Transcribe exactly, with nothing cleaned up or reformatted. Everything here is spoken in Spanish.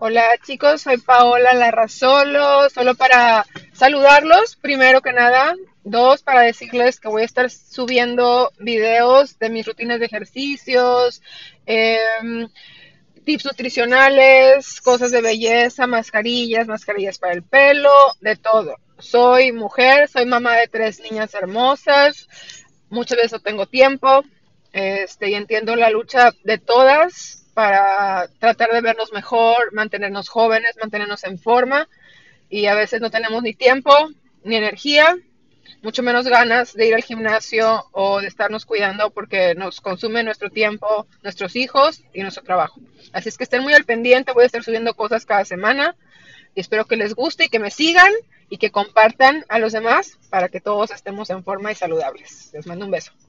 Hola chicos, soy Paola Larrazolo, solo para saludarlos, primero que nada. Dos, para decirles que voy a estar subiendo videos de mis rutinas de ejercicios, em, tips nutricionales, cosas de belleza, mascarillas, mascarillas para el pelo, de todo. Soy mujer, soy mamá de tres niñas hermosas, muchas veces no tengo tiempo, este, y entiendo la lucha de todas para tratar de vernos mejor, mantenernos jóvenes, mantenernos en forma, y a veces no tenemos ni tiempo ni energía, mucho menos ganas de ir al gimnasio o de estarnos cuidando porque nos consume nuestro tiempo, nuestros hijos y nuestro trabajo. Así es que estén muy al pendiente, voy a estar subiendo cosas cada semana y espero que les guste y que me sigan y que compartan a los demás para que todos estemos en forma y saludables. Les mando un beso.